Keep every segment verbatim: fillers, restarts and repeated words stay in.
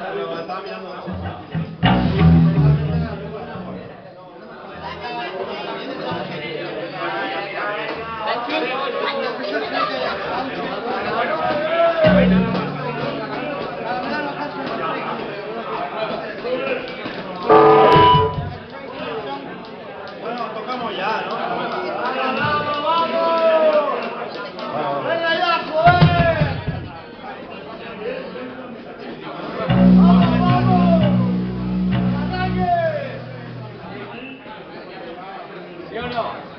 Bueno, tocamos ya, ¿no? ¿Sí o no?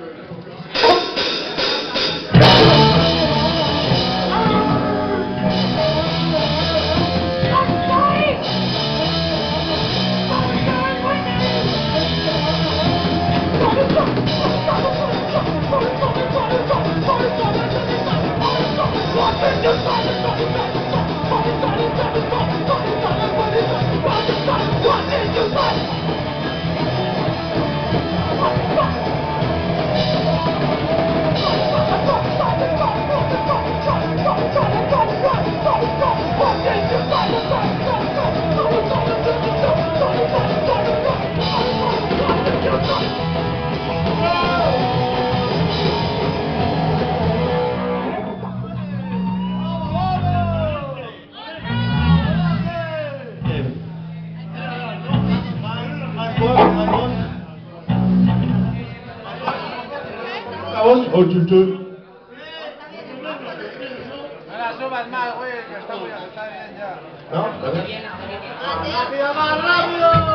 Oh, chuchu. No la subas más, güey, que está muy está bien ya. ¿No? ¡Rápido, más rápido!